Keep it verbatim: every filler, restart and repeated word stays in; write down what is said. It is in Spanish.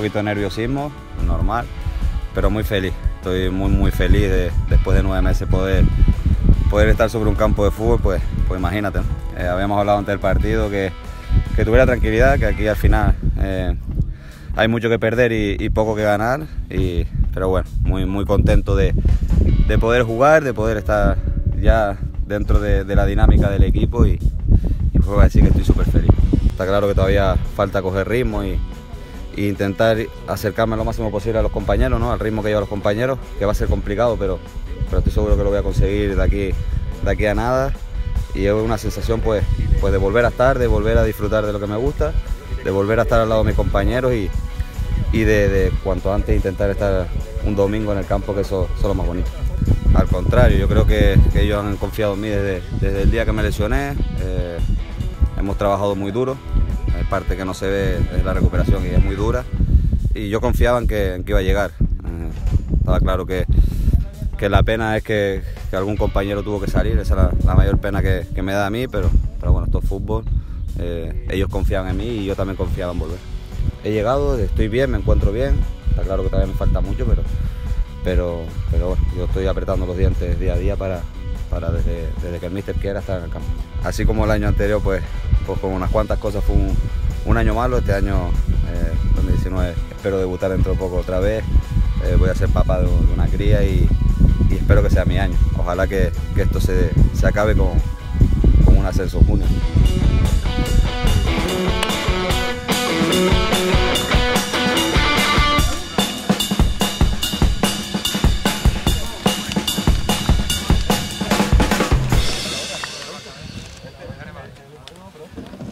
poquito de nerviosismo, normal, pero muy feliz. Estoy muy muy feliz de, después de nueve meses poder, poder estar sobre un campo de fútbol, pues, pues imagínate, ¿no? Eh, habíamos hablado antes del partido que, que tuviera tranquilidad, que aquí al final eh, hay mucho que perder y, y poco que ganar, y, pero bueno, muy, muy contento de, de poder jugar, de poder estar ya dentro de, de la dinámica del equipo y, y puedo decir que estoy súper feliz. Está claro que todavía falta coger ritmo y, y intentar acercarme lo máximo posible a los compañeros, ¿no? Al ritmo que llevan los compañeros, que va a ser complicado, pero, pero estoy seguro que lo voy a conseguir de aquí, de aquí a nada. Y es una sensación pues, pues de volver a estar, de volver a disfrutar de lo que me gusta, de volver a estar al lado de mis compañeros y, y de, de cuanto antes intentar estar un domingo en el campo, que eso, eso es lo más bonito. Al contrario, yo creo que, que ellos han confiado en mí desde, desde el día que me lesioné. Eh, hemos trabajado muy duro, hay parte que no se ve es la recuperación y es muy dura, y yo confiaba en que, en que iba a llegar. Eh, estaba claro que, que la pena es que, que algún compañero tuvo que salir, esa es la, la mayor pena que, que me da a mí, pero, pero bueno, esto es fútbol, eh, ellos confiaban en mí y yo también confiaba en volver. He llegado, estoy bien, me encuentro bien, está claro que todavía me falta mucho, pero, pero, pero bueno, yo estoy apretando los dientes día a día para, para desde, desde que el míster quiera estar en el campo. Así como el año anterior, pues, pues con unas cuantas cosas fue un, un año malo. Este año, eh, dos mil diecinueve, espero debutar dentro de poco otra vez. Eh, voy a ser papá de, de una cría y, y espero que sea mi año. Ojalá que, que esto se, se acabe con, con un ascenso en junio.